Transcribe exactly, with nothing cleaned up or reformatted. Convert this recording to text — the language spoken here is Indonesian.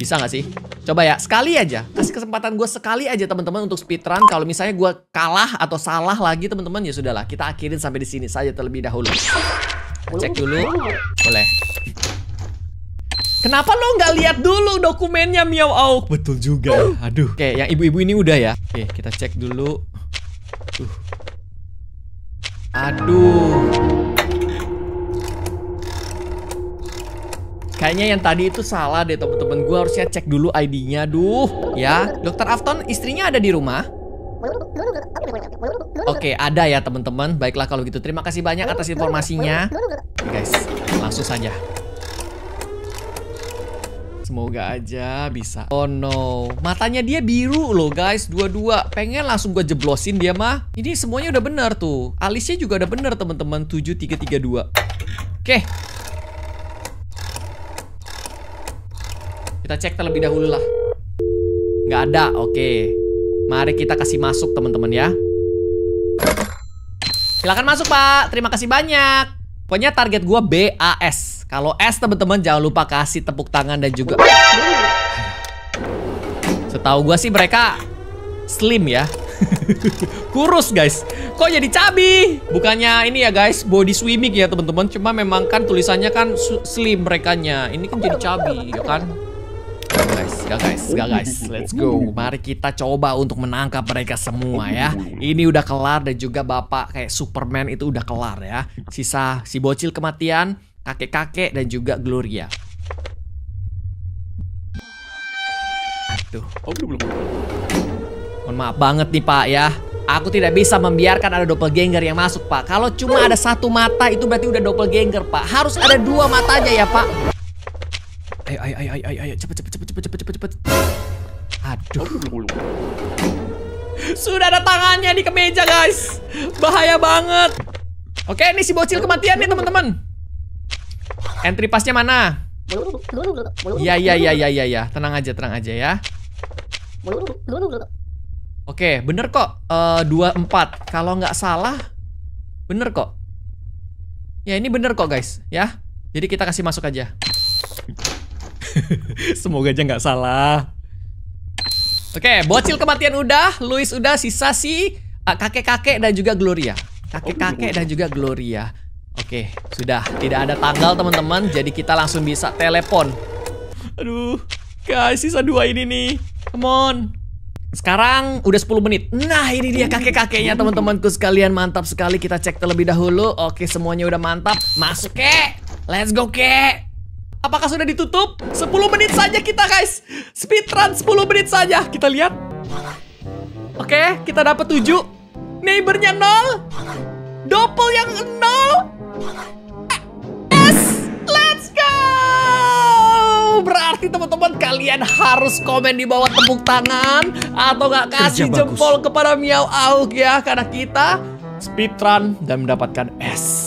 Bisa nggak sih? Coba ya, sekali aja. Kasih kesempatan gue sekali aja teman-teman untuk speedrun. Kalau misalnya gue kalah atau salah lagi teman-teman, ya sudahlah. Kita akhirin sampai di sini saja terlebih dahulu. Cek dulu. Boleh. Kenapa lo nggak lihat dulu dokumennya Miao Auk? Betul juga. Aduh. Oke, yang ibu-ibu ini udah ya. Oke, kita cek dulu. Tuh. Aduh. Kayaknya yang tadi itu salah deh teman-teman. Gue harusnya cek dulu I D-nya. Duh, ya. Dokter Afton, istrinya ada di rumah? Oke, ada ya teman-teman. Baiklah kalau gitu. Terima kasih banyak atas informasinya. Guys, langsung saja. Semoga aja bisa. Oh no, matanya dia biru loh guys. Dua-dua. Pengen langsung gue jeblosin dia mah. Ini semuanya udah bener tuh. Alisnya juga udah bener teman-teman. tujuh tiga tiga dua. Oke. Kita cek terlebih dahulu lah. Nggak ada, oke. Mari kita kasih masuk teman-teman ya. Silakan masuk Pak, terima kasih banyak. Pokoknya target gua B A S. Kalau S teman-teman jangan lupa kasih tepuk tangan dan juga. Setahu gua sih mereka slim ya. Kurus guys. Kok jadi cabi? Bukannya ini ya guys, body swimming ya teman-teman. Cuma memang kan tulisannya kan slim merekanya. Ini kan jadi cabi ya kan. Guys, gak guys, gak guys, let's go. Mari kita coba untuk menangkap mereka semua ya. Ini udah kelar dan juga bapak kayak Superman itu udah kelar ya. Sisa si bocil kematian, kakek-kakek dan juga Gloria. Aduh. Mohon maaf banget nih Pak ya. Aku tidak bisa membiarkan ada doppelganger yang masuk Pak. Kalau cuma ada satu mata itu berarti udah doppelganger Pak. Harus ada dua mata aja ya Pak. Ayo, ayo, ayo, ayo, ayo, cepet, cepet, cepet, cepet, cepet, cepet. Aduh. Sudah ada tangannya di kemeja, guys. Bahaya banget. Oke, ini si bocil kematian nih, teman-teman. Entry passnya mana? Iya, iya, iya, iya, iya, ya. Tenang aja, tenang aja ya. Oke, bener kok. Uh, dua puluh empat. Kalau nggak salah, bener kok. Ya, ini bener kok, guys. Ya. Jadi kita kasih masuk aja. Semoga aja nggak salah. Oke, bocil kematian udah, Luis udah, sisa si kakek-kakek dan juga Gloria. Kakek-kakek dan juga Gloria. Oke, sudah tidak ada tanggal teman-teman, jadi kita langsung bisa telepon. Aduh, guys, sisa dua ini nih. Come on. Sekarang udah sepuluh menit. Nah, ini dia kakek-kakeknya teman-temanku sekalian. Mantap sekali, kita cek terlebih dahulu. Oke, semuanya udah mantap. Masuk kek. Let's go kek. Apakah sudah ditutup? sepuluh menit saja kita guys. Speedrun sepuluh menit saja. Kita lihat. Oke, kita dapat tujuh. Neighbornya nol. Doppel yang nol. S. Let's go. Berarti teman-teman kalian harus komen di bawah tepuk tangan. Atau nggak kasih jempol kepada Miao Auk ya. Karena kita speedrun dan mendapatkan S.